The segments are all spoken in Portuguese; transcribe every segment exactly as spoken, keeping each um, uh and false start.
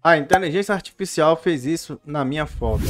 A inteligência artificial fez isso na minha foto.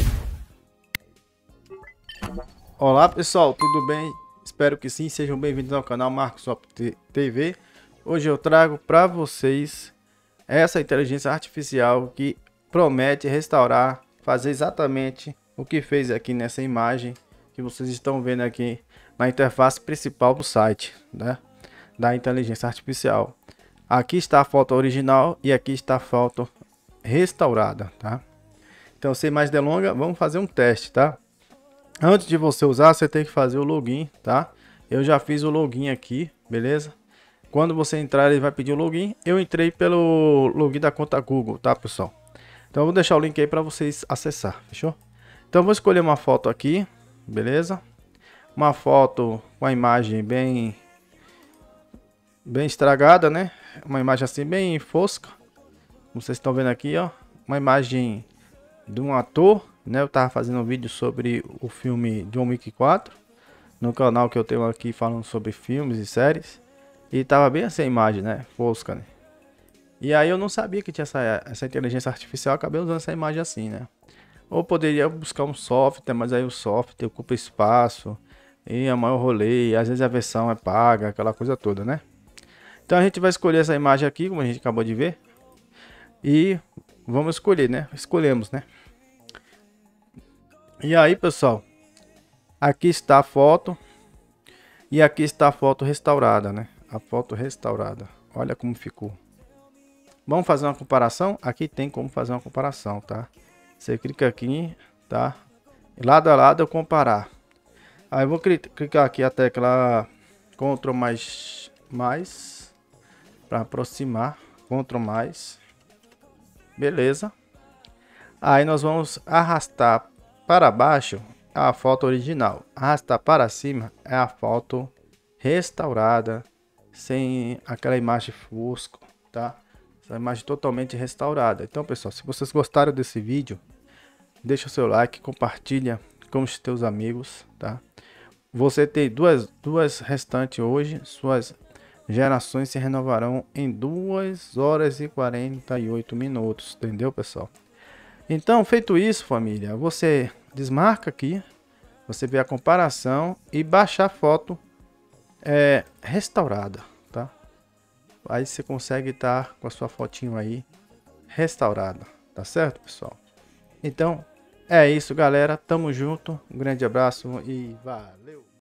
Olá pessoal, tudo bem? Espero que sim, sejam bem-vindos ao canal Marcos T V. Hoje eu trago para vocês essa inteligência artificial que promete restaurar, fazer exatamente o que fez aqui nessa imagem que vocês estão vendo aqui na interface principal do site, né? Da inteligência artificial. Aqui está a foto original e aqui está a foto restaurada, tá? Então, sem mais delongas, vamos fazer um teste, tá? Antes de você usar, você tem que fazer o login, tá? Eu já fiz o login aqui, beleza? Quando você entrar, ele vai pedir o login. Eu entrei pelo login da conta Google, tá, pessoal? Então, eu vou deixar o link aí para vocês acessar, fechou? Então, eu vou escolher uma foto aqui, beleza? Uma foto com a imagem bem bem estragada, né? Uma imagem assim bem fosca. Como vocês estão vendo aqui, ó, uma imagem de um ator, né? Eu tava fazendo um vídeo sobre o filme John Wick quatro no canal que eu tenho aqui falando sobre filmes e séries, e tava bem essa imagem, né? Fosca, né? E aí eu não sabia que tinha essa, essa inteligência artificial, acabei usando essa imagem assim, né? Ou poderia buscar um software, mas aí o software ocupa espaço e é maior rolê, e às vezes a versão é paga, aquela coisa toda, né? Então a gente vai escolher essa imagem aqui, como a gente acabou de ver. E vamos escolher, né? Escolhemos, né? E aí, pessoal, aqui está a foto. E aqui está a foto restaurada, né? A foto restaurada. Olha como ficou. Vamos fazer uma comparação? Aqui tem como fazer uma comparação, tá? Você clica aqui, tá? Lado a lado eu comparar. Aí eu vou clicar aqui a tecla Ctrl mais mais para aproximar, Ctrl mais. Beleza. Aí nós vamos arrastar para baixo a foto original. Arrastar para cima é a foto restaurada, sem aquela imagem fosca, tá? Essa imagem totalmente restaurada. Então, pessoal, se vocês gostaram desse vídeo, deixa o seu like, compartilha com os teus amigos, tá? Você tem duas, duas restantes hoje, suas gerações se renovarão em duas horas e quarenta e oito minutos, entendeu, pessoal? Então, feito isso, família, você desmarca aqui, você vê a comparação e baixa a foto é, restaurada, tá? Aí você consegue estar com a sua fotinho aí restaurada, tá certo, pessoal? Então, é isso, galera, tamo junto, um grande abraço e valeu!